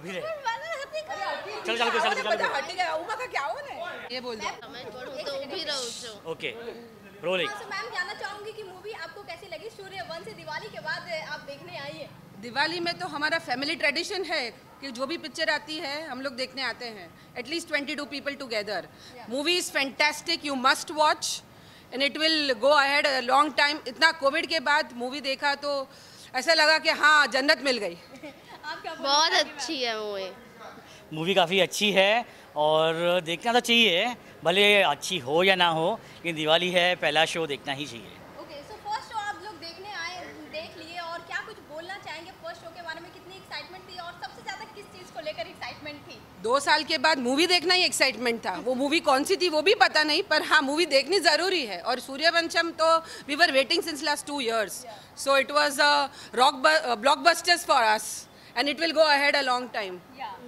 अभी रे चलो चलो चलो चलो हट गया उमा का क्या हो ने ये बोल दो तो भी रहूं છું ओके रोलिंग। तो मैम जानना चाहूंगी कि मूवी आपको कैसी लगी? सूर्यवंशी दिवाली के बाद आप देखने आई है। दिवाली में तो हमारा फैमिली ट्रेडिशन है कि जो भी पिक्चर आती है हम लोग देखने आते हैं at least 22 people together. Movie is fantastic, you must watch and it will go ahead long time. इतना कोविड के बाद मूवी देखा तो ऐसा लगा कि हाँ जन्नत मिल गई। आप क्या बहुत अच्छी है मूवी। मूवी काफ़ी अच्छी है और देखना तो चाहिए, भले अच्छी हो या ना हो, लेकिन दिवाली है, पहला शो देखना ही चाहिए। ओके सो फर्स्ट शो आप लोग देखने आए, देख लिए और क्या कुछ बोलना चाहेंगे फर्स्ट शो के बारे में? कितनी एक्साइटमेंट थी और सबसे ज़्यादा किस चीज़ को लेकर एक्साइटमेंट थी? 2 साल के बाद मूवी देखना ही एक्साइटमेंट था। वो मूवी कौन सी थी वो भी पता नहीं, पर हाँ मूवी देखनी ज़रूरी है। और सूर्यवंशम तो we were waiting since last 2 years, so it was blockbusters for us and it will go ahead a long time.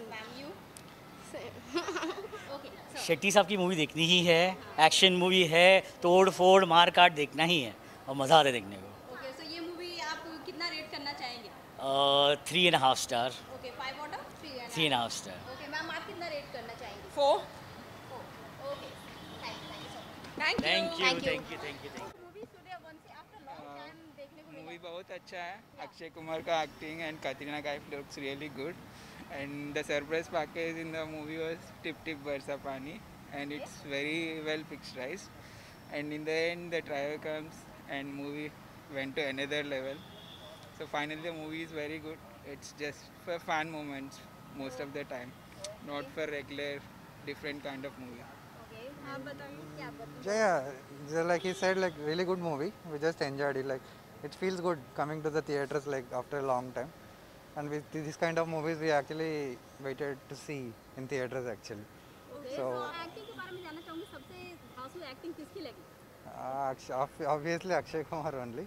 Shetty साहब की मूवी देखनी ही है, एक्शन मूवी है, तोड़ फोड़ मार काट देखना ही है और मज़ा आता है देखने को। ओके सो ये मूवी आप कितना रेट करना चाहेंगे? 3.5 star. Okay 5 out of 3.5 star. Okay ma'am आप कितना रेट करना चाहेंगे? 4। Okay thank you so much. Thank you. Thank you Thank you. Thank you thank you thank movie Sooryavanshi after long time देखने को मूवी मिला। बहुत अच्छा है। अक्षय कुमार का acting and Katrina Kaif looks really good and the surprise package in the movie was Tip Tip Barsa Paani and it's very well picturized and in the end the trio comes and movie went to another level. So finally the movie is very good. It's just for fun moments most of the time, not for regular different kind of movie. Okay आप बताइए क्या बताइए? Yeah, like he said, like really good movie. We just enjoyed it. Like it feels good coming to the theaters like after a long time. And with this kind of movies, we actually waited to see in theaters actually. Okay So acting के बारे में जानना चाहूंगी, सबसे धांसू acting किसकी लगी? obviously Akshay Kumar only.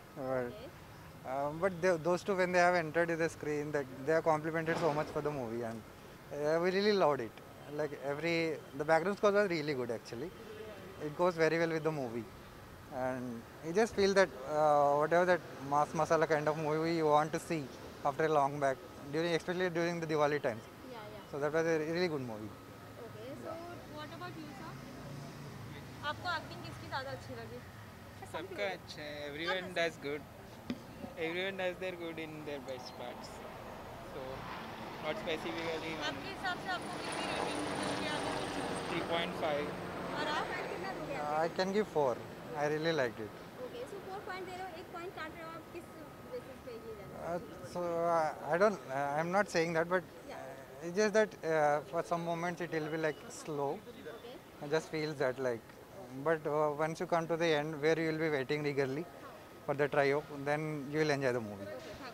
But those two when they have entered the screen, that they have complimented so much for the movie and we really loved it. Like the background score was really good actually. It goes very well with the movie. And you just feel that whatever that mass masala kind of movie you want to see after a long back, especially during the Diwali times. या So that was a really good movie. Okay so what about you sir? आपको acting किसकी ज़्यादा अच्छी लगी? सबका अच्छा है. Everyone does good. Everyone does their good in their best parts. So not specifically one. आपके हिसाब से आपको कितनी रेटिंग दोगे आप? 3.5. और आप कितना दोगे? I can give 4. I really liked it. Okay so 4 point दे रहे हो, 1 पॉइंट काट रहे हो, आप किस बेसिस पे ये जाना? So I'm not saying that, but it's just that for some moments it will be like slow. I just feels that like, but once you come to the end where you will be waiting eagerly for the trio, then you will enjoy the movie.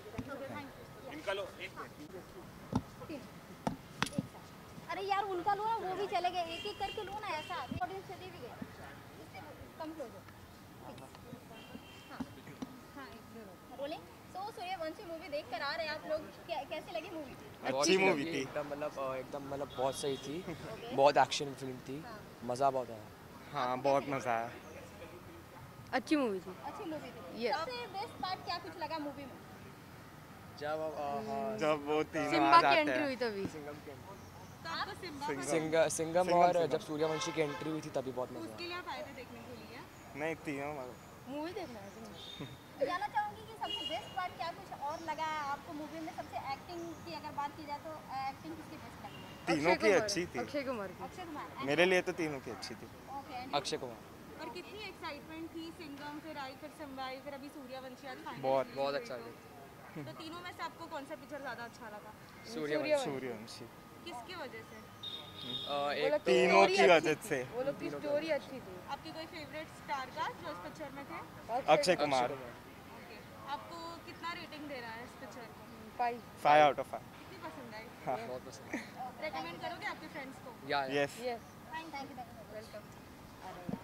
अरे यार उनका लो ना, वो भी चले गए, एक एक करके लो ना, ऐसा ऑडियंस चली भी गए, इससे कम क्लोज हो। हाँ रोलिंग। सो सूर्यवंशी मूवी देख कर आ रहे हैं आप लोग, कैसी लगी मूवी? अच्छी मूवी थी, एकदम मतलब बहुत सही थी। बहुत एक्शन फिल्म थी, मज़ा बहुत आया। हाँ बहुत मज़ा आया. अच्छी मूवी थी। अच्छी मूवी थी। Yes. सबसे बेस्ट पार्ट क्या कुछ लगा मूवी में? जब वो तीनों सिम्बा आ की जाते एंट्री हैं. हुई तभी। सिंगम और जब सूर्यवंशी की एंट्री हुई थी तभी बहुत मज़ा आया। लिए आप आए थे देखने के लिए? नहीं तीनों मूवी देखना है। जानना चाहूंगी कि सबसे बेस्ट पार्ट क्या कुछ और लगा आपको मूवी में? सबसे एक्टिंग की अगर बात की जाए तो एक्टिंग किसकी बेस्ट लगी? तीनों की अच्छी थी. अक्षय कुमार की। अक्षय कुमार। मेरे लिए तो तीनों की अच्छी थी. ओके अक्षय कुमार और कितनी एक्साइटमेंट थी? सिंघम फिर आई, फिर सिम्बाई, फिर अभी सूर्यवंशी आज फाइनल। बहुत अच्छा लगा। तो तीनों में से आपको कौन सा पिक्चर ज़्यादा अच्छा लगा? सूर्यवंशी. किसकी वजह से? एक तीनों की वजह से. वो लोग की स्टोरी अच्छी थी। आपके कोई फेवरेट स्टार का जो इस पिक्चर में थे? अक्षय कुमार. ओके आपको कितना रेटिंग दे रहा है इस पिक्चर को? 5 out of 5. कितनी पसंद आई? बहुत पसंद। रेकमेंड करोगे आपके फ्रेंड्स को? या Yes. Thank you welcome.